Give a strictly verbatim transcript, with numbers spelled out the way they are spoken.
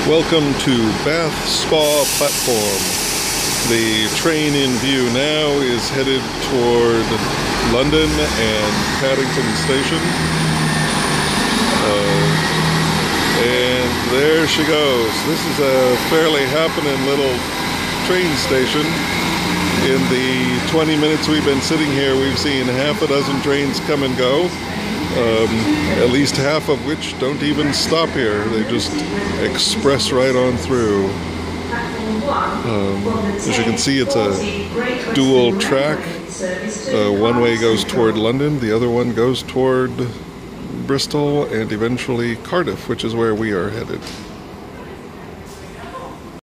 Welcome to Bath Spa Platform. The train in view now is headed toward London and Paddington Station. Uh, and there she goes. This is a fairly happening little train station. In the twenty minutes we've been sitting here, we've seen half a dozen trains come and go. Um, at least half of which don't even stop here. They just express right on through. Um, as you can see, it's a dual track. Uh, one way goes toward London, the other one goes toward Bristol and eventually Cardiff, which is where we are headed.